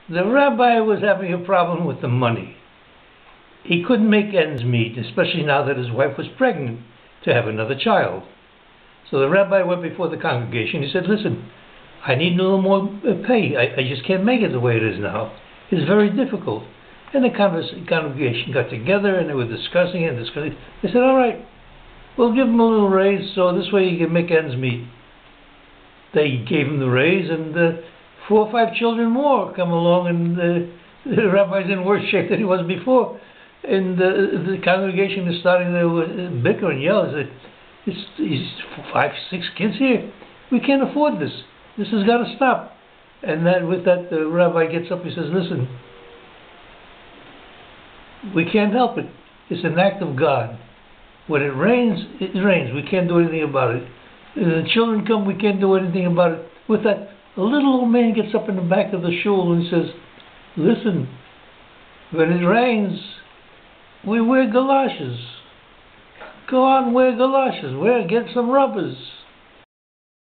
The rabbi was having a problem with the money. He couldn't make ends meet, especially now that his wife was pregnant to have another child. So the rabbi went before the congregation. He said, listen, I need a little more pay. I just can't make it the way it is now. It's very difficult. And the congregation got together and they were discussing it and discussing it. They said, all right, we'll give him a little raise so this way he can make ends meet. They gave him the raise, and 4 or 5 children more come along, and the rabbi's in worse shape than he was before. And the congregation is starting to bicker and yell. It's 5, 6 kids here. We can't afford this. This has got to stop. And with that, the rabbi gets up. He says, listen, we can't help it. It's an act of God. When it rains, it rains. We can't do anything about it. The children come, we can't do anything about it. With that, a little old man gets up in the back of the shul and says, listen, when it rains, we wear galoshes. Go out and wear galoshes. Get some rubbers.